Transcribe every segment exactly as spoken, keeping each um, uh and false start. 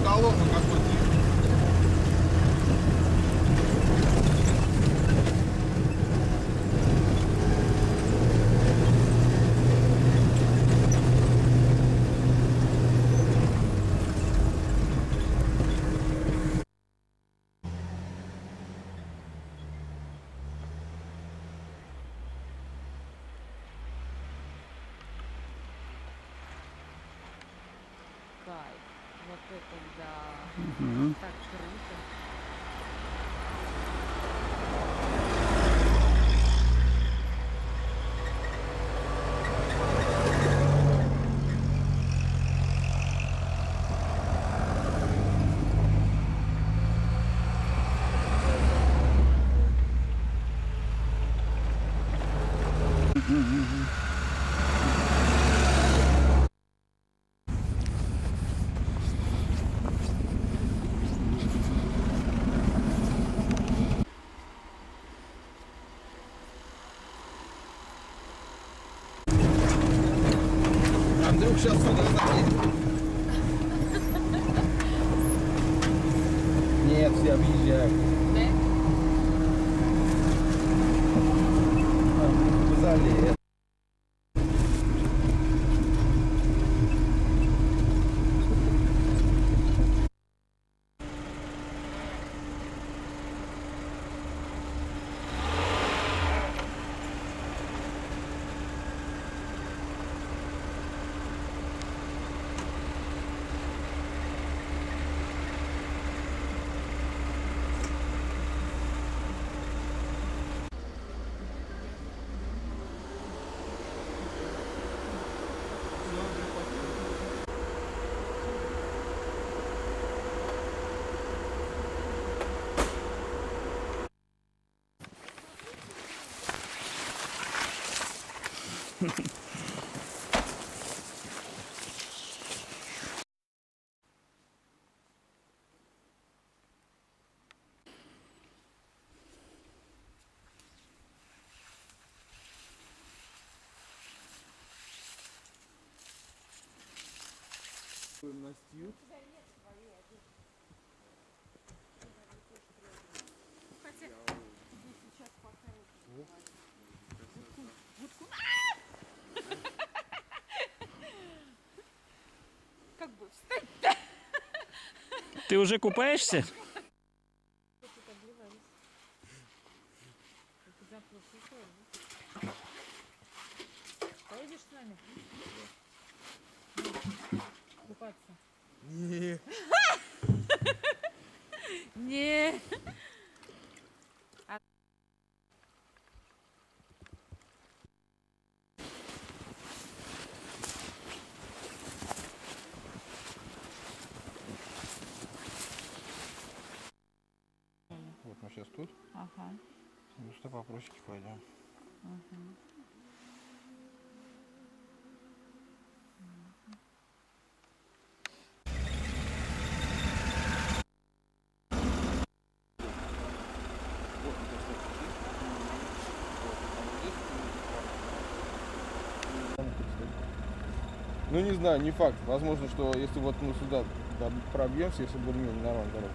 колонну какой-то. Вот это да. Угу. Так круто. Андрюх сейчас сюда заедет. Нет, все объезжают. Да? Залез. Настью. Хотя сейчас пока будку. Как бы встать-то? Ты уже купаешься? Поедешь с нами? Купаться? Не. Не. Вот мы сейчас тут. Ага. Ну что, по просеке пойдем. Ага. Ну не знаю, не факт. Возможно, что если вот мы сюда пробьемся, если более-менее нормально дорога.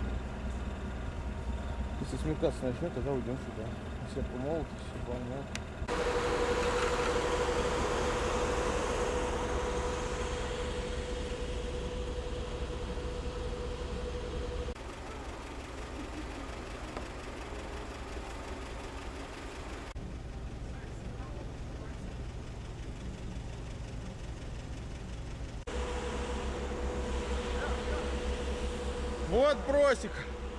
Если смеркаться начнет, тогда уйдем сюда. Все помолотся, все помолотся. Вот просек.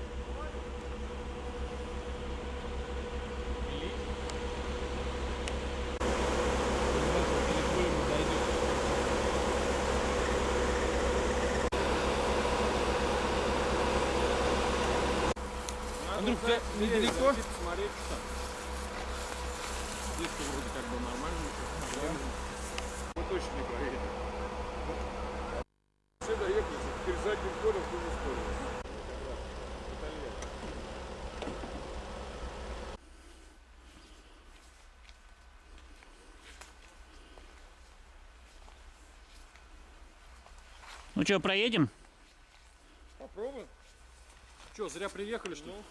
Андрюх, ты недалеко? Смотреть, что здесь вроде как бы нормально. Да. Мы точно не проедем. Все доехали, теперь задним ходом в ту же сторону. Ну что, проедем? Что, зря приехали, что ли? Ну.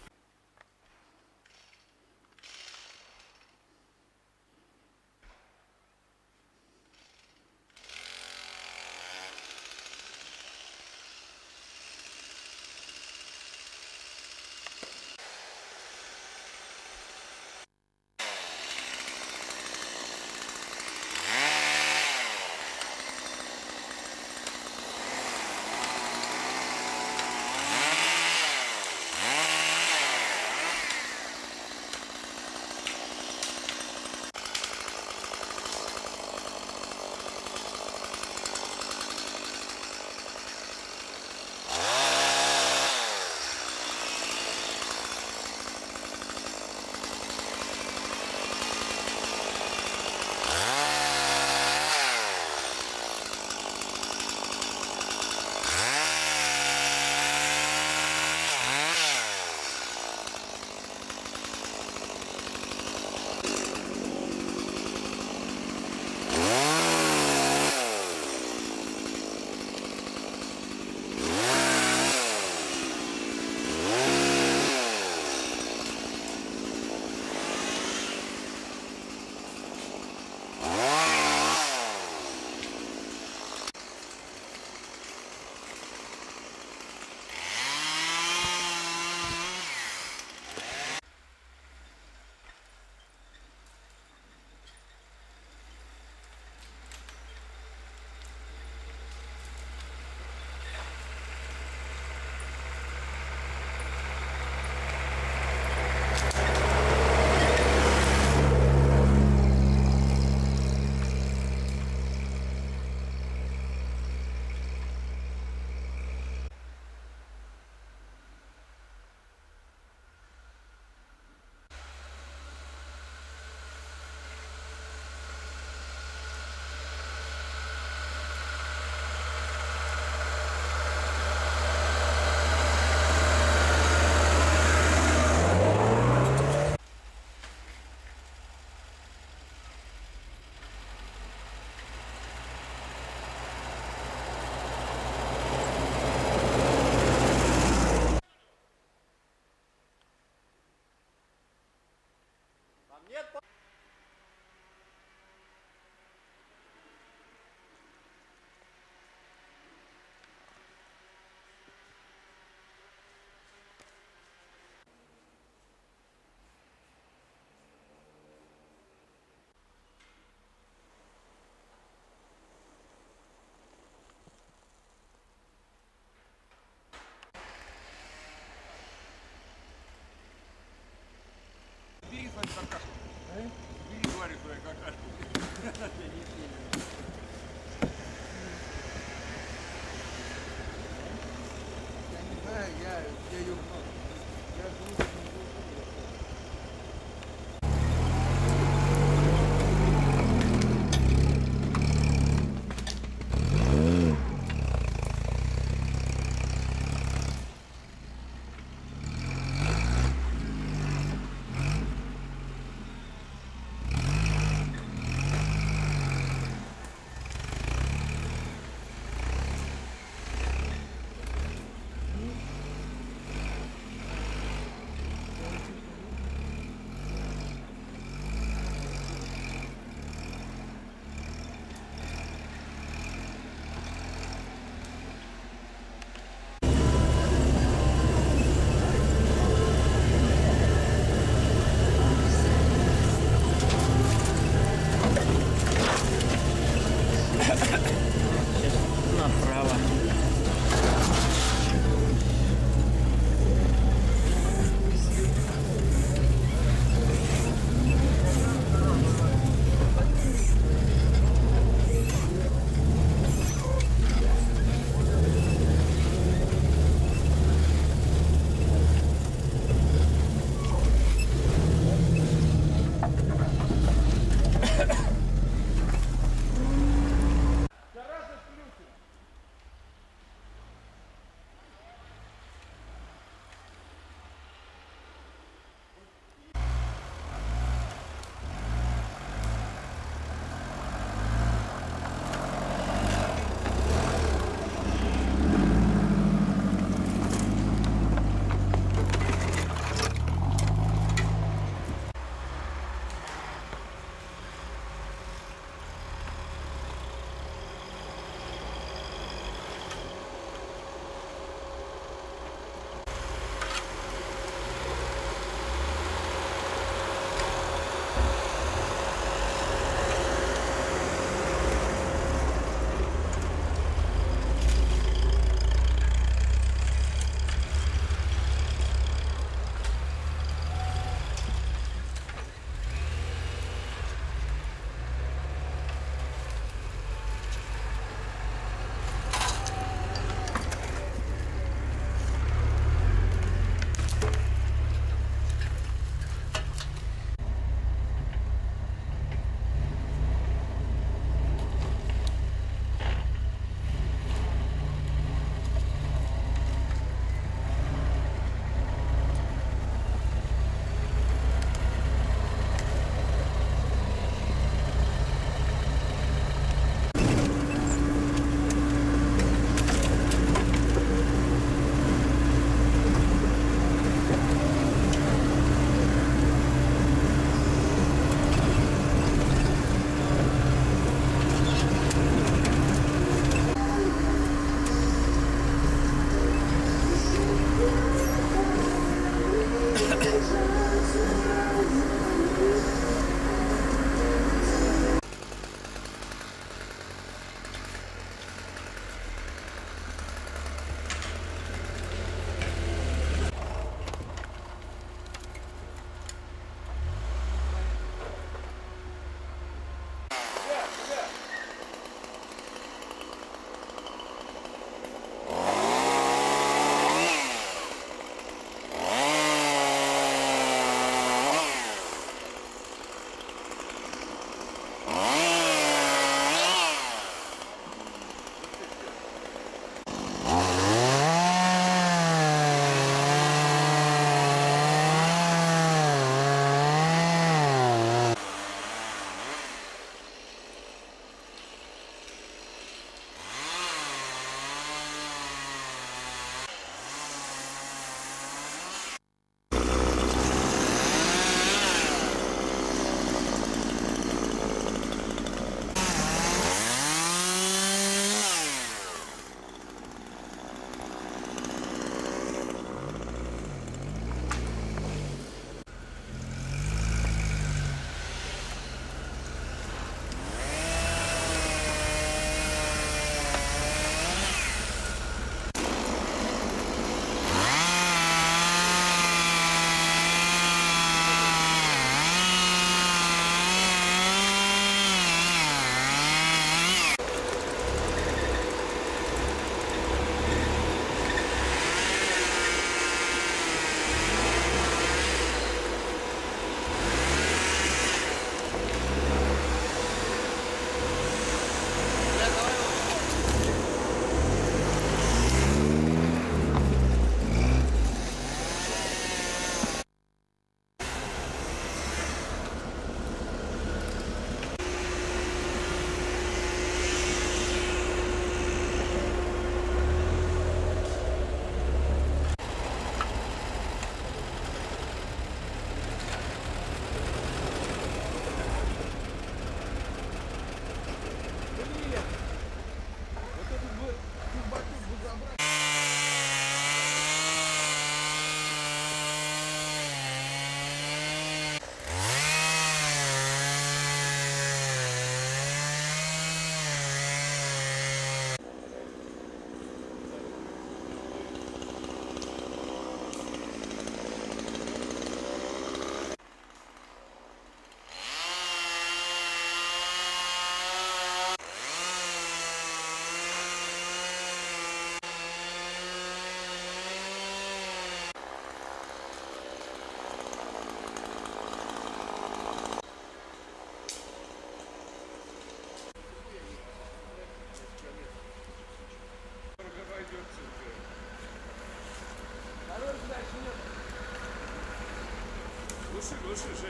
Глуши, глуши, Жень.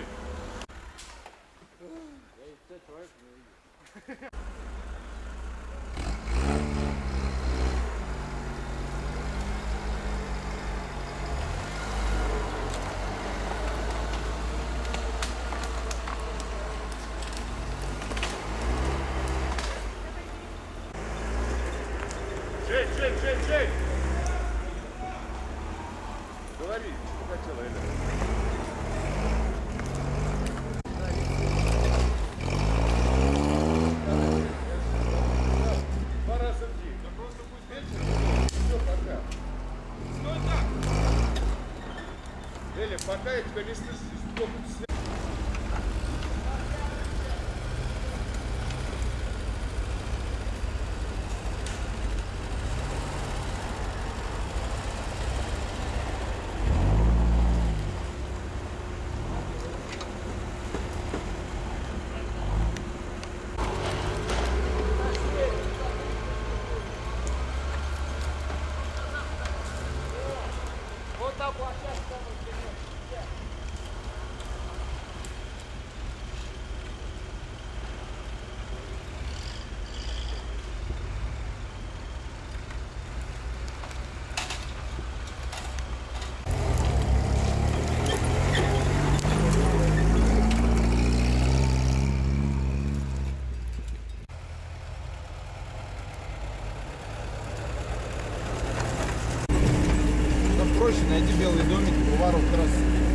Жень, Жень, Жень, Жень! Говори, что хотела, Эля? Два раза в день. Да просто пусть вечером. Все, пока. Стой так! Эля, пока я тебя не слышу, здесь плохо связь. Проще найти белый домик, поворот раз.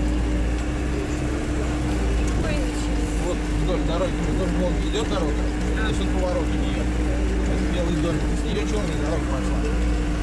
Вот вдоль дороги, вдоль Волги идет дорога, здесь вот поворот у нее. Это белый домик, с нее черная дорога пошла.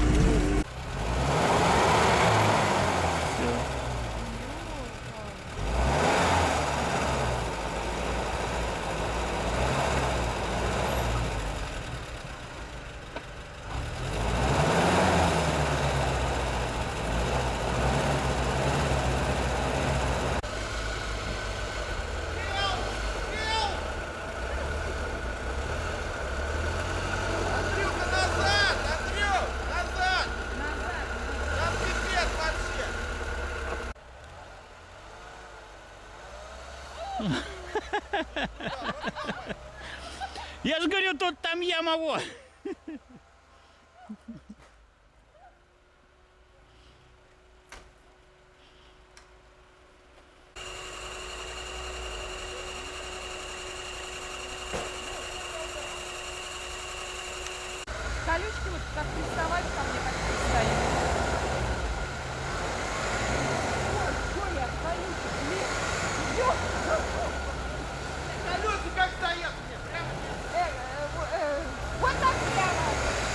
Я же говорю, тут там яма, вот. Колючки вот как приставать ко мне, как пристают. Ой, Коля, колючки, блин. Идёт. Колеса как стоят мне? Прямо Э, э, э, вот так прямо.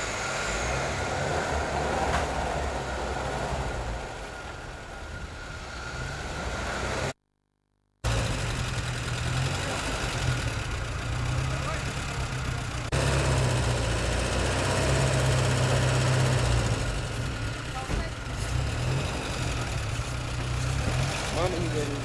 мама не горит.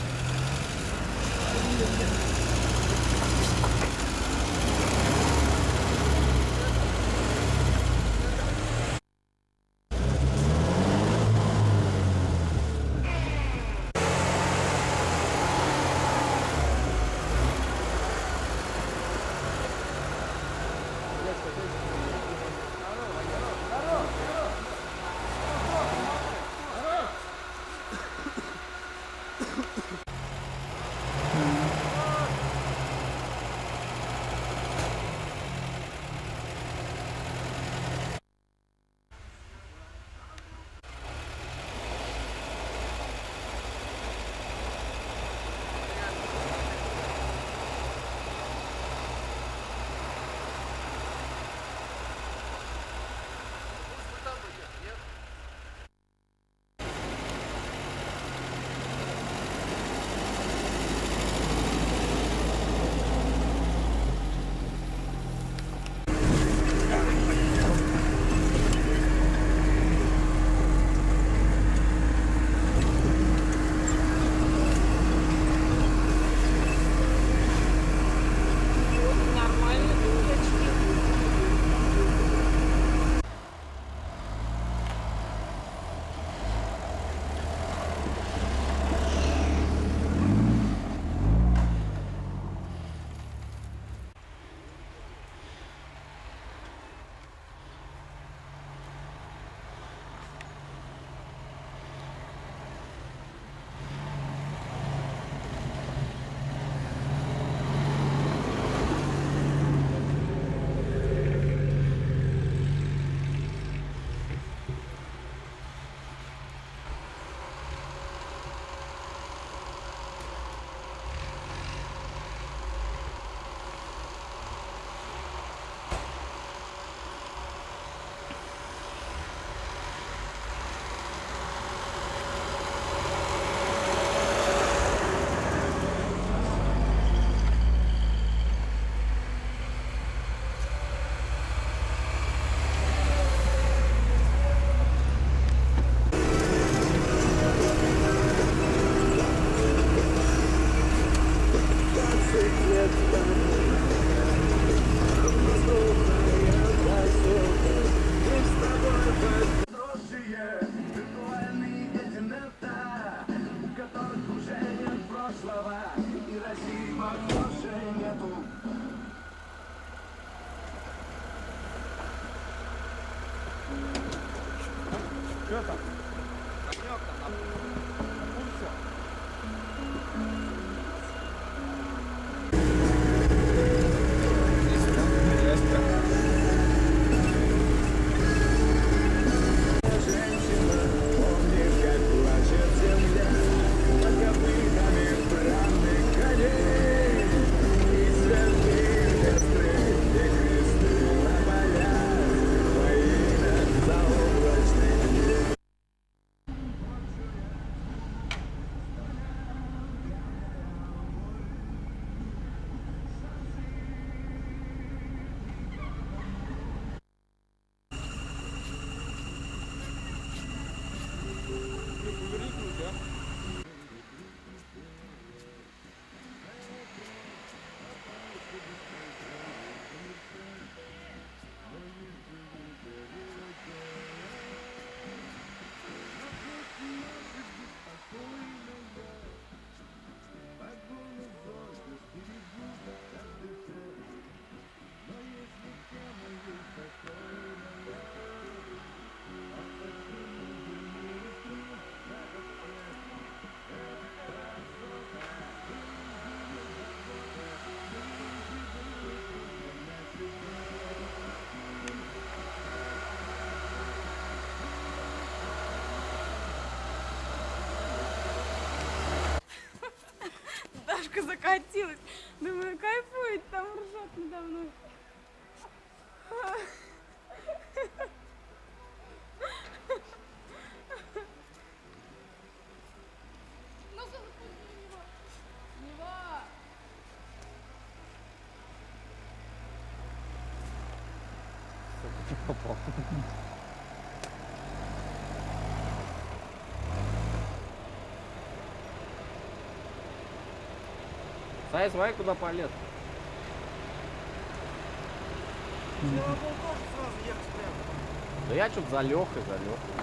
Здорово! Что там? Конек там на пульсе. Здесь там резко. Женщина, помнишь, как плачет земля под копытами бранных коней? И цветы костры, и кресты на полях, твои над заоблачных дней. Дашка закатилась. Думаю, кайфует, там ржет надо мной. Ну-ка, запусти его. Него. Попал. Сай, смотри, куда полез. Да я что-то за Лехой, за Лехой.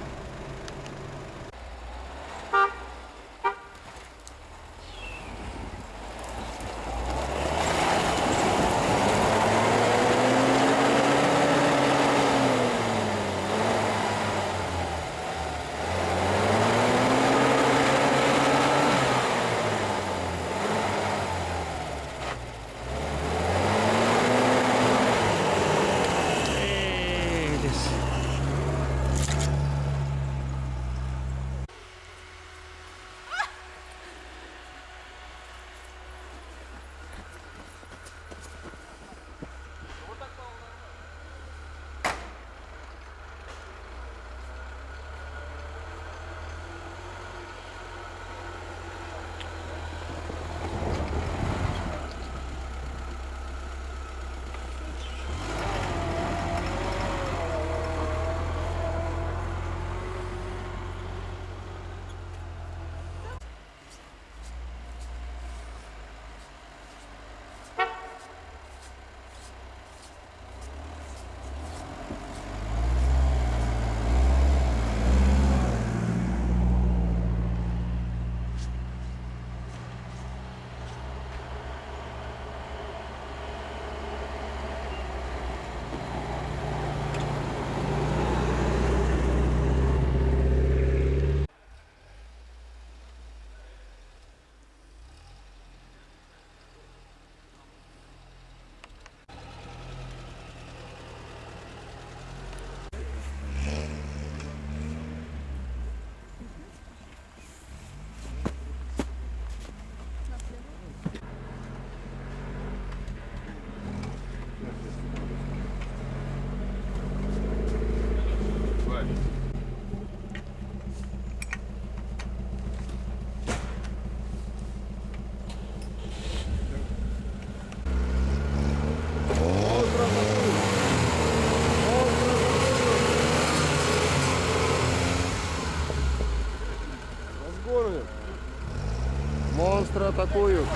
Монстры атакуют.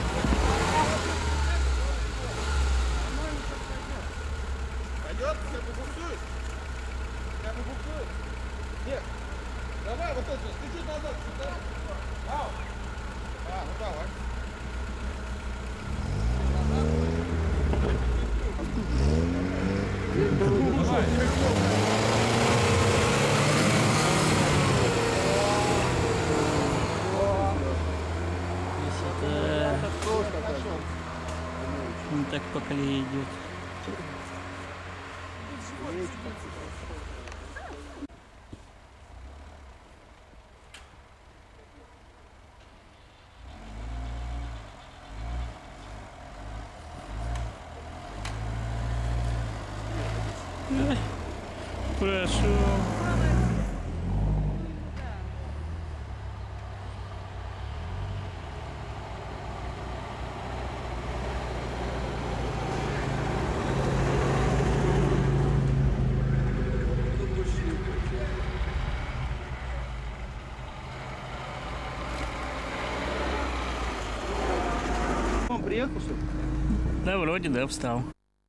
Пойдет? Тебя побуксует? Тебя побуксует? Нет. Давай вот это, ты чуть назад, сюда. Ау. А, ну давай. Давай. так по колее идет. Прошу. Он приехал, что ли? Да, вроде, да, встал.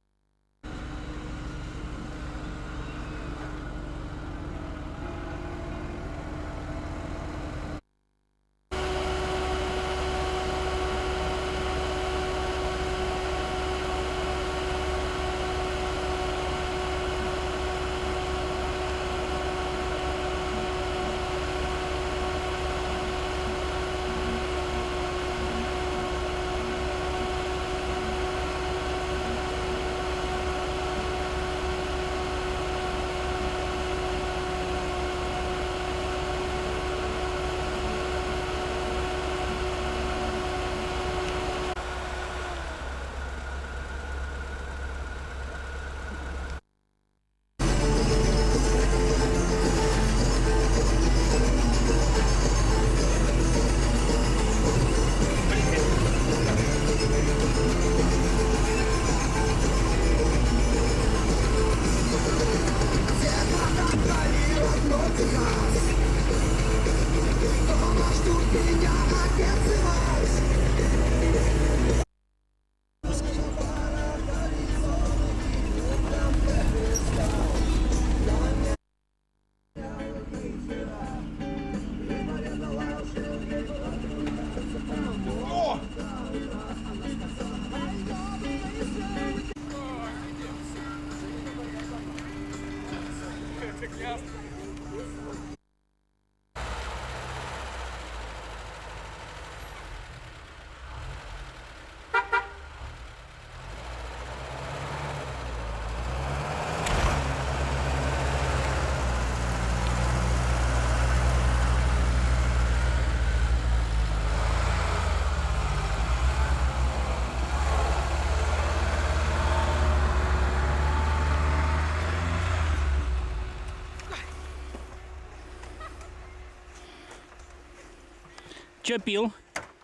Чё пил?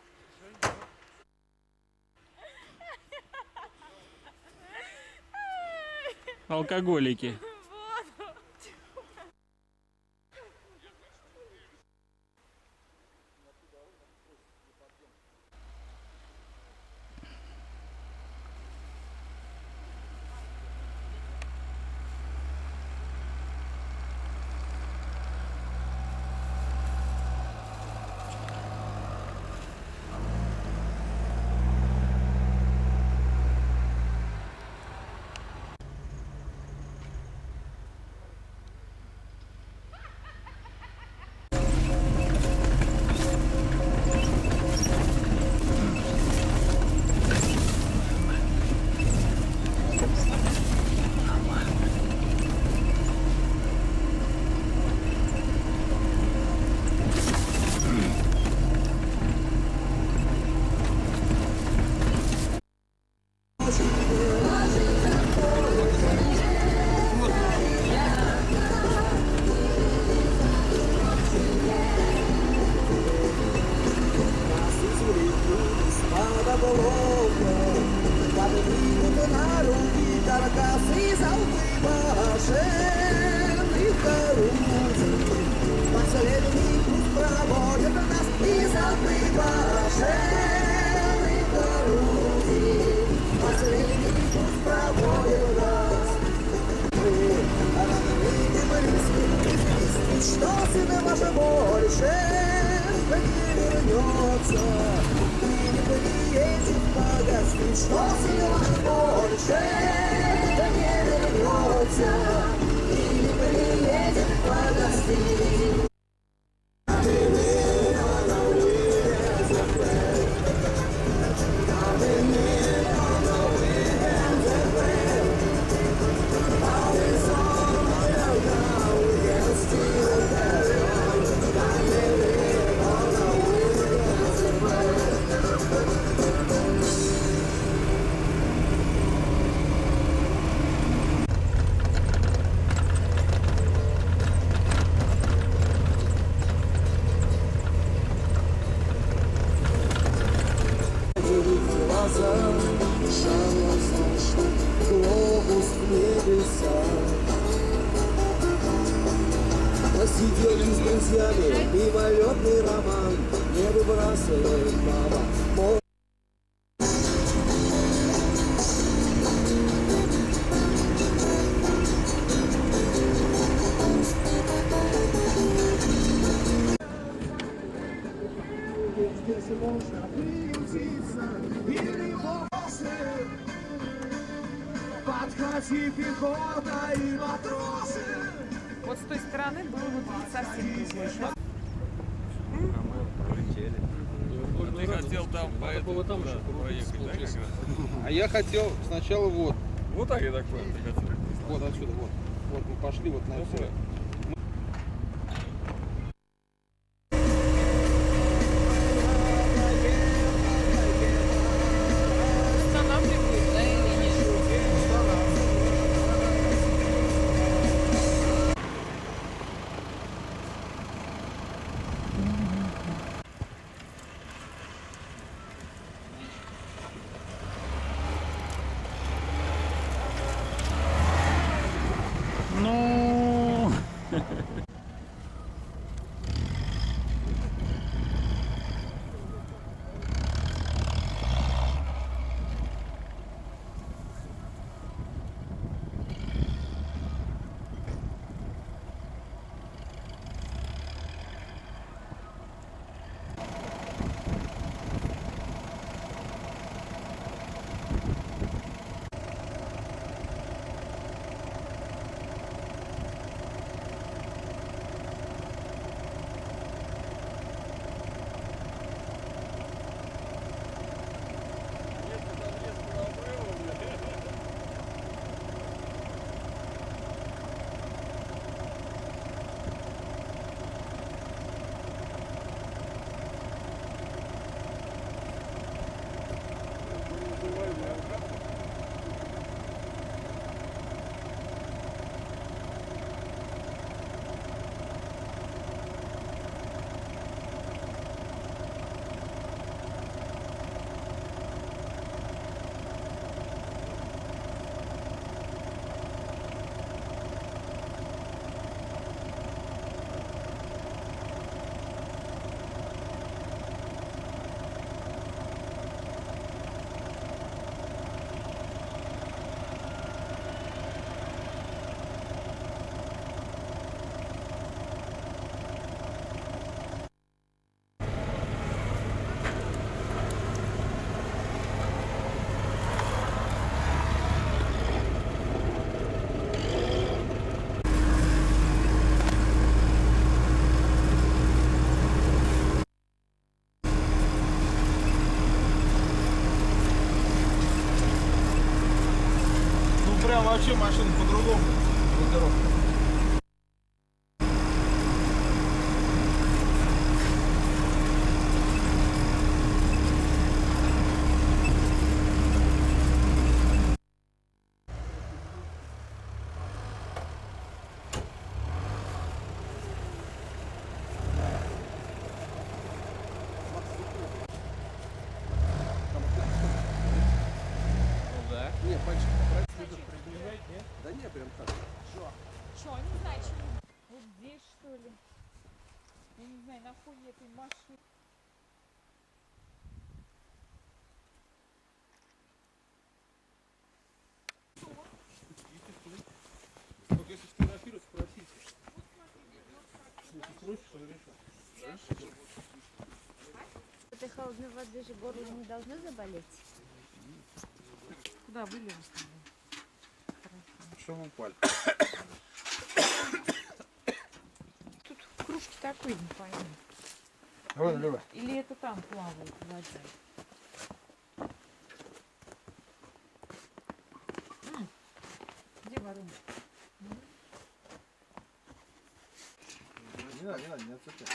Алкоголики. Сидели с друзьями, мимолетный роман, не выбрасывай, мама. Мол... Здесь можно приютиться, или вопросы, подхвати пехота и матросы. Вот с той стороны был вот совсем другой. Сейчас Ты хотел там по этому там еще проехать, да, как раз? А я хотел сначала вот. Вот так я так понял, ты хотел. Вот отсюда, вот. Вот мы пошли вот на это. останавливают, да, или нет? Ну, Прям вообще машина по-другому. Да? Не, пальчик приближать, нет? Да не, прям так. Что, не знаю, что вот здесь, что ли? Я не знаю, на фоне этой машины. Вот если сфотографировать, спросите. Если спросишь, что решишь. Этой холодной воды же горло не должно заболеть. Куда вылил? Что вы упали? Тут в кружке такой, не пойму. Давай, давай. Или это там плавает в воде? М, Где воронка? Не надо, не надо, не отцепляй.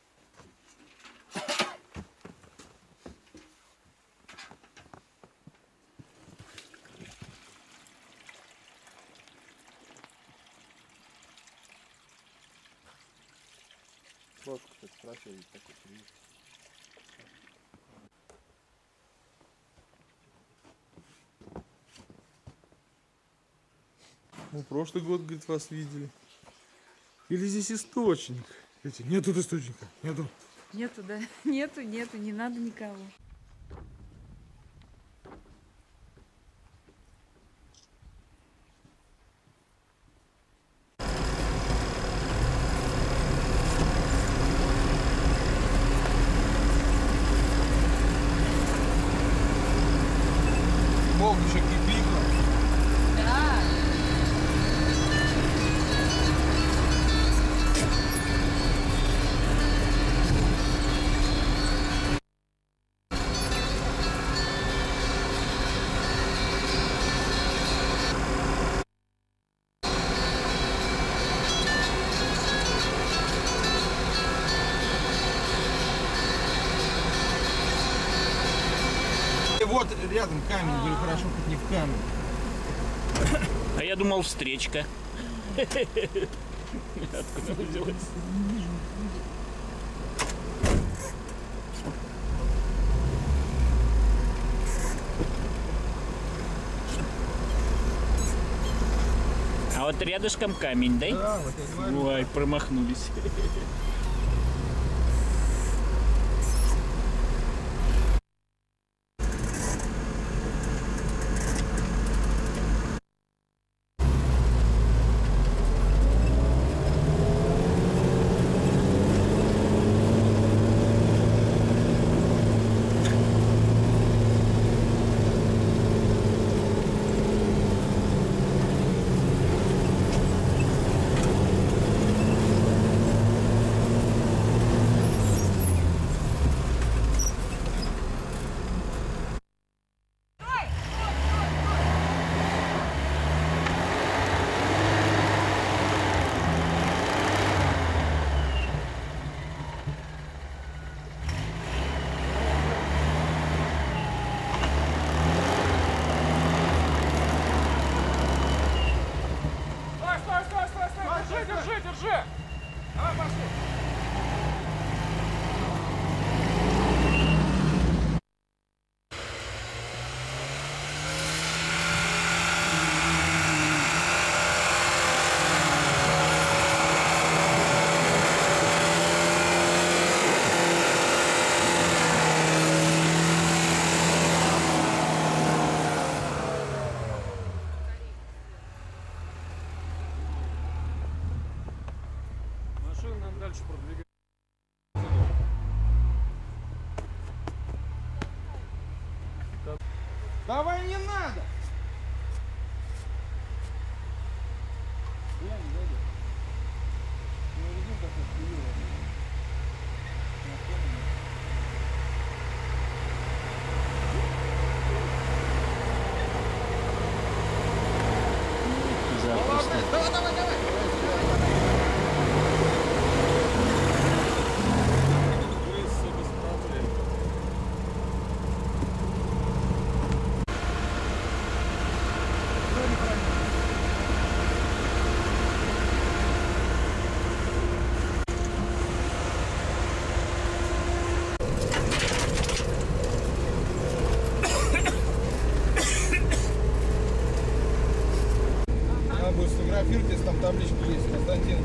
Ложку, кстати, спросил, ведь такой привет. Ну, прошлый год, говорит, вас видели. Или здесь источник? Эти, нет тут источника, нету. Нету, да? Нету, нету, не надо никого. Волк еще кипикнул. Да. И вот рядом камень, говорю, хорошо, хоть не в камень. А я думал, встречка. Откуда она взялась? А вот рядышком камень, да? Да, вот я говорю. Ой, промахнулись. Держи, держи! Давай, пошли! Дальше продвигать. Давай, не надо! Давай, давай, давай! Надо будет сфотографировать, если там табличка есть, Константинович.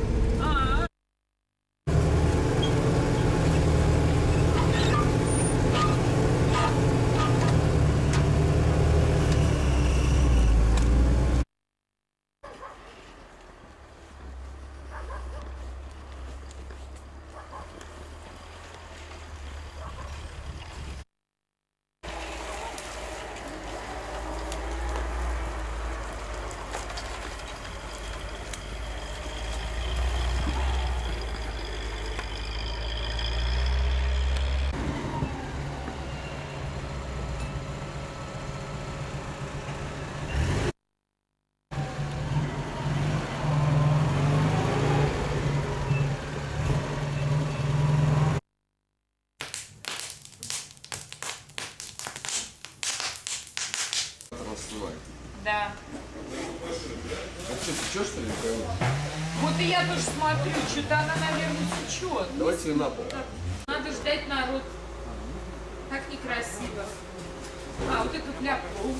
Да. А что, течешь, что ли, Михаил? Вот и я тоже смотрю, что-то она, наверное, течет. Давайте на пол. Надо ждать народ. Так некрасиво. А, вот эту ляпку.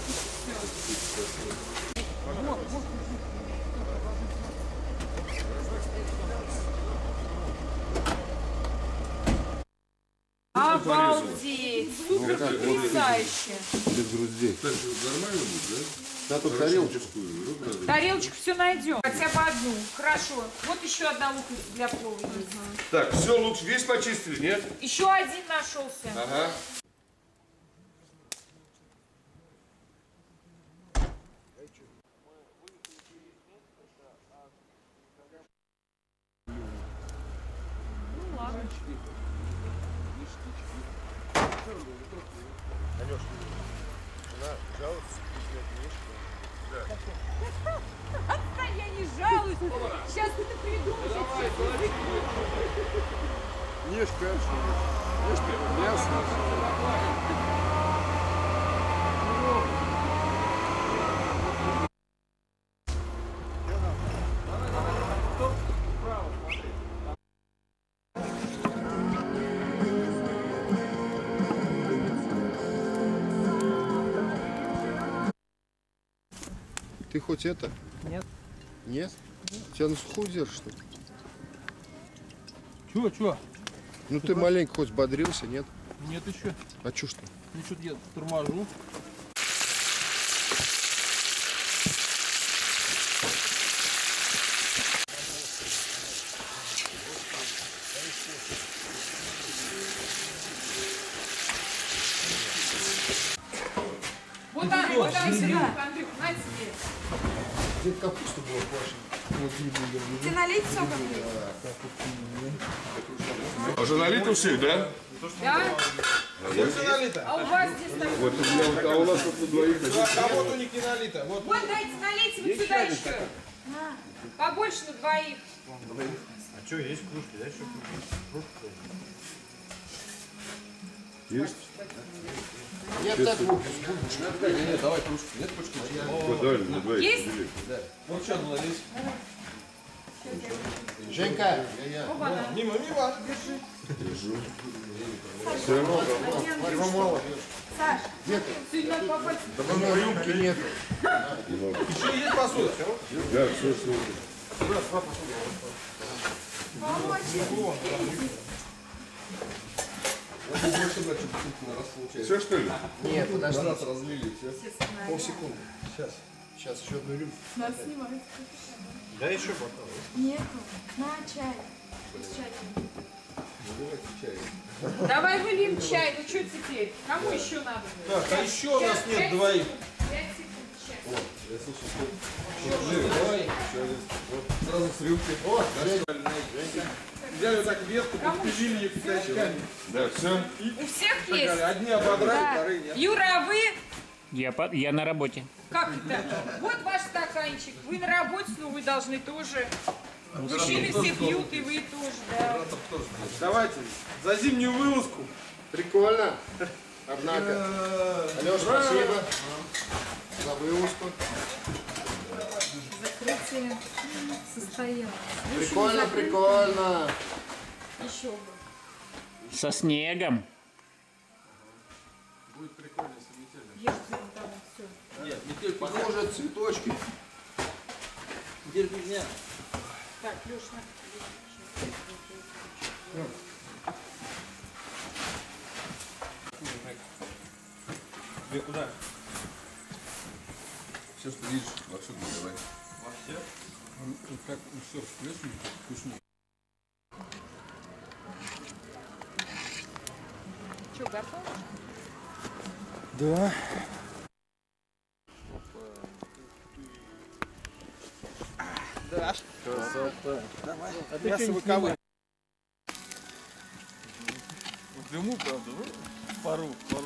Вот, вот. Обалдеть! Супер потрясающе! Без груздей. Нормально будет, да? Да, тут тарелочку. Тарелочку все найдем. Хотя бы одну. Хорошо. Вот еще одна луковица для плова есть. Так, все, лук весь почистили, нет? Еще один нашелся. Ага. Отстань, я не жалуюсь. Сейчас ты придумаешь. Ешь, конечно. Ешь мясо. Ты хоть это? Нет. Нет? Тебя на сухую держишь, что ли? Чё, чё? Ну ты маленько хоть бодрился, нет? Нет еще. А чё что? Ну что я торможу. Вот она, вот она, Серега, Андрюх, на тебе. Где-то капуста была квашена. Ты налить сок? А уже налито у всех, да? Да? Здесь все налито. А у вас здесь так? Вот, у меня, а у нас вот на двоих. А вот у них не налито. Вот. Вот дайте налейте вот сюда еще. Побольше на двоих. А что, есть кружки? Дай еще кружку. Есть? Нет, так Нет, давай кружку. Нет кружки? Вот, давай, на двоих. Есть? Вот что налить. Женька, Мимо, мимо, держи. Все. его мало. Саш, Сильно попасть. Давно рюмки нет. Еще есть посуда? Да, все, все. Все, что ли? Нет, подожди. разлили все. Полсекунды. Сейчас. Сейчас еще одну рюмку. надо снимать. Да еще бокал. Нету. На чай. Чай. Давай выльем чай. Ну что теперь? Кому еще надо? Так, а еще у нас нет двоих. Пять секунд. Сейчас. Давай. Сразу с рюмки. О, взяли вот так ветку, подпилили ее пятачками. Да, все. У всех есть? Одни ободрали, вторые нет. Юра, а вы? Я, по- я на работе. Как это? Вот ваш стаканчик. Вы на работе, но вы должны тоже. Мужчины все пьют, и вы тоже, да. Давайте, за зимнюю вылазку. Прикольно. Однако. Алёш, спасибо за вылазку. Закрытие состоялось. Прикольно, прикольно. Еще бы. Со снегом. Ешьте там все. Нет, метель Похоже, цветочки. меня. Так, Леш, на. Где куда? Все, что видишь, во всем давай. Во всех? Как все всплеснуть, вкуснее. Что, готов? Да. Да. Красота. Давай. Мясо выковывай. В дыму, правда, ну? Пару, пару.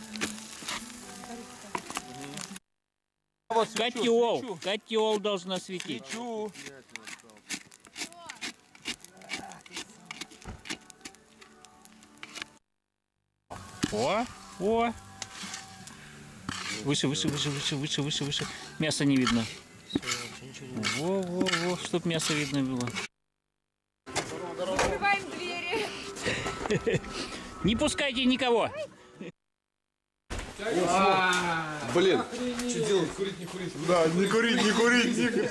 Вот свечу, Котел. свечу. Котел должна светить. Свечу. О, о. Выше, выше, выше, выше, выше, выше, выше. Мяса не видно. Во, во, во, чтоб мясо видно было. Открываем двери. Не пускайте никого. Блин. Что делать? Курить, не курить? Да, не курить, не курить, не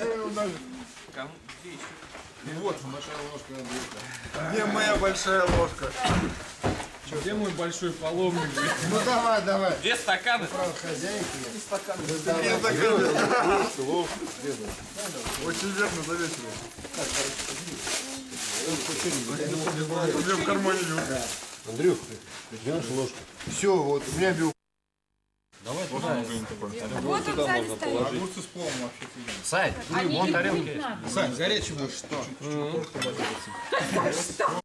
Вот большая ложка. Где моя большая ложка? Где мой большой паломник? Ну давай, давай. Где стаканы? Право хозяйки. Стаканы. Очень верно заметили. У меня в кармане лежит. Андрюх, где наша ложка? Все, вот у меня бил. Давай туда. Вот он сзади стоит. Огурцы с пловом вообще. Сань, вон тарелки. Сань, горячий будешь? Что?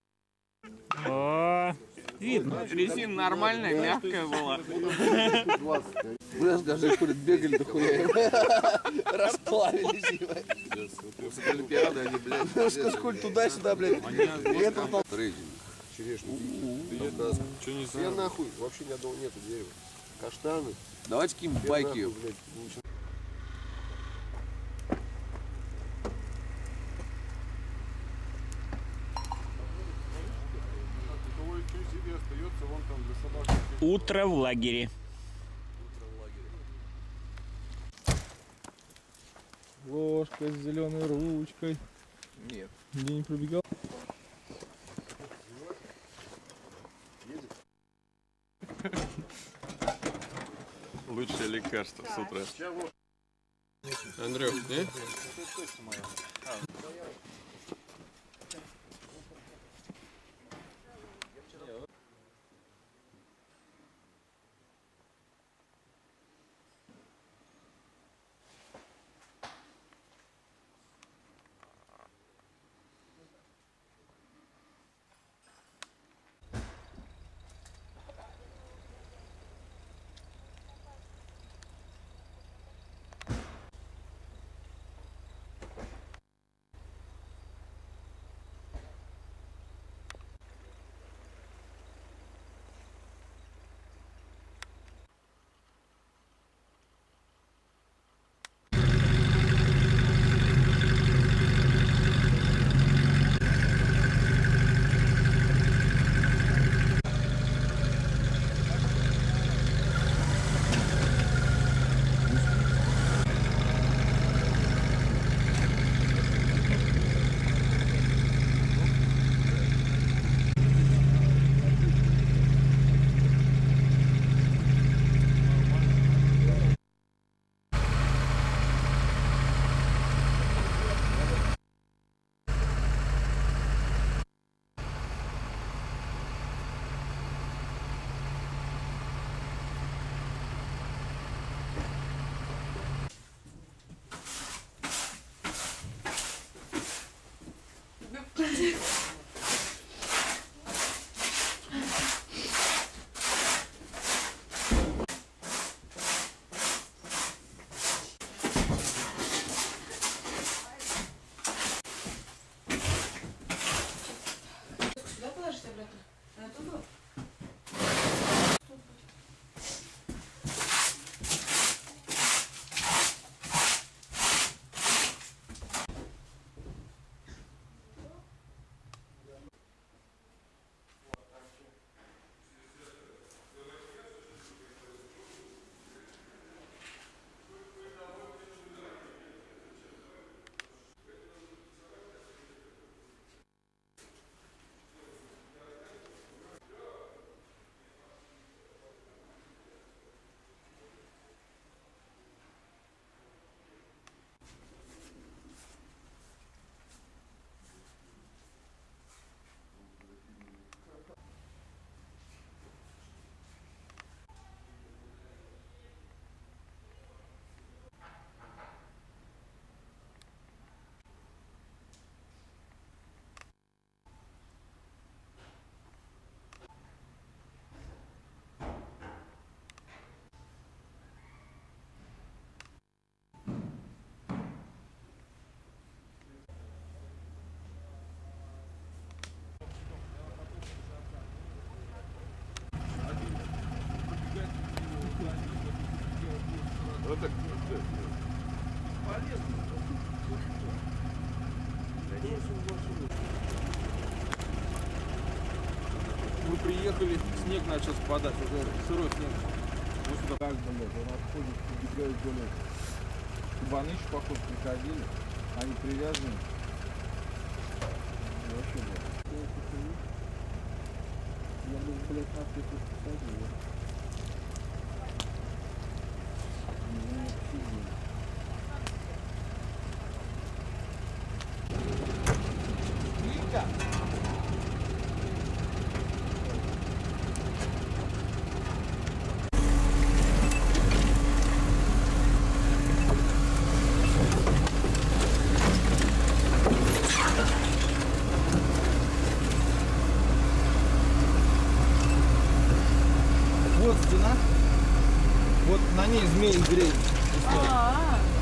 О, видно. Резина нормальная, мягкая была. Знаешь, даже курят, бегали дохуя. Расплавились, ебать. С Олимпиады они, блядь. Скажи, коль туда-сюда, блядь. Трейдинг. Черешню. Что не знаю? Я нахуй, вообще ни одного нету дерева. Каштаны. Давайте какие-нибудь байки. Утро в лагере. Ложка с зеленой ручкой. Нет. Где не пробегал? Лучшее лекарство с утра. Андрюх, не? Это Мы приехали, снег начал спадать, уже сырой снег. Вот сюда как бы, он отходит, убегает вдоль. Кабаны еще, походу, приходили, они привязаны. Вообще, блядь. Я думаю, блядь, нахуй тут посадили. Вот стена. Вот на ней змеи греют. А,